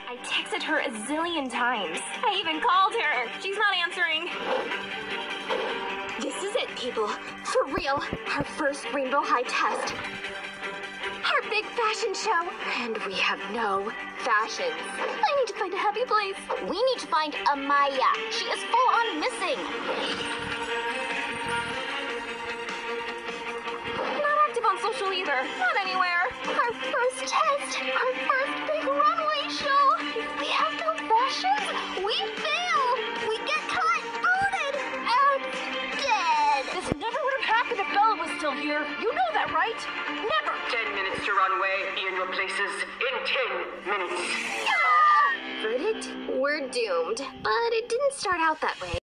I texted her a zillion times. I even called her. She's not answering. This is it, people. For real. Our first Rainbow High test. Our big fashion show. And we have no fashions. I need to find a happy place. We need to find Amaya. She is full on missing. Not active on social either. Not anywhere. Our first test. Our first big runway show. If we have no fashions, we fail. We get caught, booted, out, dead. This never would have happened if Bella was still here. You know that, right? Never. 10 minutes to runway. Be in your places in 10 minutes. Verdict? We're doomed. But it didn't start out that way.